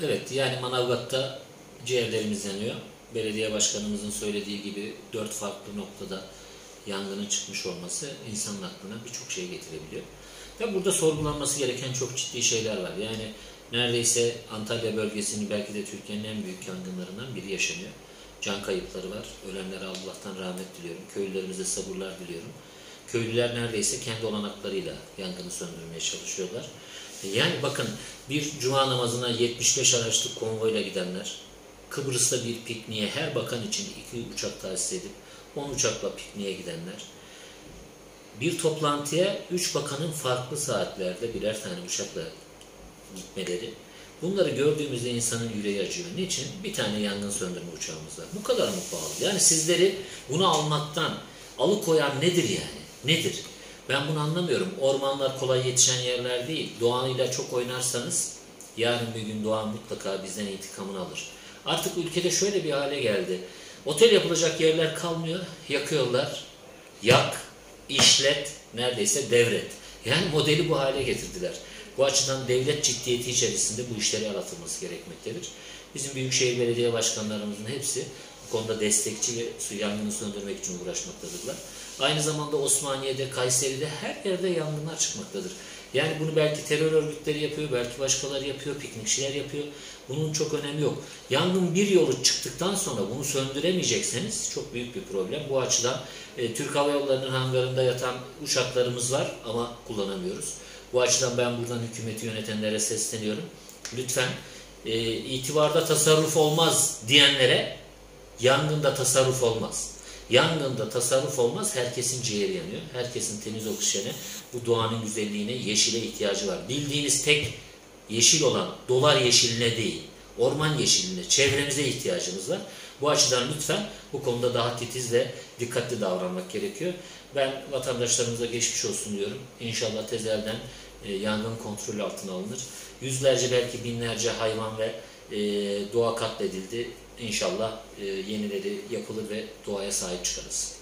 Evet, yani Manavgat'ta ciğerlerimiz yanıyor. Belediye başkanımızın söylediği gibi 4 farklı noktada yangının çıkmış olması insanın aklına birçok şey getirebiliyor. Ve burada sorgulanması gereken çok ciddi şeyler var. Yani neredeyse Antalya bölgesinin belki de Türkiye'nin en büyük yangınlarından biri yaşanıyor. Can kayıpları var. Ölenlere Allah'tan rahmet diliyorum. Köylülerimize sabırlar diliyorum. Köylüler neredeyse kendi olanaklarıyla yangını söndürmeye çalışıyorlar. Yani bakın, bir cuma namazına 75 araçlık konvoyla gidenler, Kıbrıs'ta bir pikniğe her bakan için 2 uçak tahsis edip 10 uçakla pikniğe gidenler, bir toplantıya 3 bakanın farklı saatlerde birer tane uçakla gitmeleri, bunları gördüğümüzde insanın yüreği acıyor. Niçin? Bir tane yangın söndürme uçağımız var. Bu kadar mı pahalı? Yani sizleri bunu almaktan alıkoyan nedir yani? Nedir? Ben bunu anlamıyorum. Ormanlar kolay yetişen yerler değil. Doğayla çok oynarsanız yarın bir gün doğa mutlaka bizden intikamını alır. Artık ülkede şöyle bir hale geldi. Otel yapılacak yerler kalmıyor. Yakıyorlar. Yak, işlet, neredeyse devret. Yani modeli bu hale getirdiler. Bu açıdan devlet ciddiyeti içerisinde bu işlere el atılması gerekmektedir. Bizim büyükşehir belediye başkanlarımızın hepsi bu konuda destekçi ve su yangını söndürmek için uğraşmaktadırlar. Aynı zamanda Osmaniye'de, Kayseri'de her yerde yangınlar çıkmaktadır. Yani bunu belki terör örgütleri yapıyor, belki başkaları yapıyor, piknikçiler yapıyor. Bunun çok önemi yok. Yangın bir yolu çıktıktan sonra bunu söndüremeyecekseniz çok büyük bir problem. Bu açıdan Türk Hava Yolları'nın hangarında yatan uçaklarımız var ama kullanamıyoruz. Bu açıdan ben buradan hükümeti yönetenlere sesleniyorum. Lütfen itibarda tasarruf olmaz diyenlere yangında tasarruf olmaz. Yangında tasarruf olmaz, herkesin ciğeri yanıyor. Herkesin temiz oksijene, bu doğanın güzelliğine, yeşile ihtiyacı var. Bildiğiniz tek yeşil olan dolar yeşiline değil, orman yeşiline, çevremize ihtiyacımız var. Bu açıdan lütfen bu konuda daha titiz ve dikkatli davranmak gerekiyor. Ben vatandaşlarımıza geçmiş olsun diyorum. İnşallah tezelden yangın kontrol altına alınır. Yüzlerce belki binlerce hayvan ve doğa katledildi. İnşallah yenileri yapılır ve doğaya sahip çıkarız.